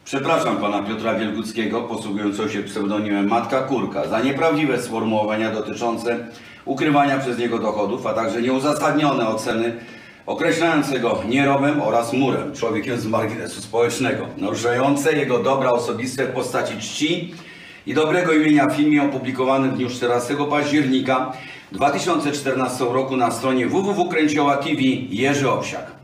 Przepraszam pana Piotra Wielguckiego, posługującego się pseudonimem Matka Kurka, za nieprawdziwe sformułowania dotyczące ukrywania przez niego dochodów, a także nieuzasadnione oceny określające go nierobem oraz murem, człowiekiem z marginesu społecznego, naruszające jego dobra osobiste w postaci czci i dobrego imienia w filmie opublikowanym w dniu 14 października 2014 roku na stronie www.kręcioła.tv Jerzy Owsiak.